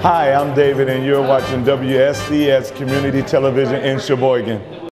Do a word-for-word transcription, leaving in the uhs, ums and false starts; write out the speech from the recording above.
Hi, I'm David, and you're watching W S C S Community Television in Sheboygan.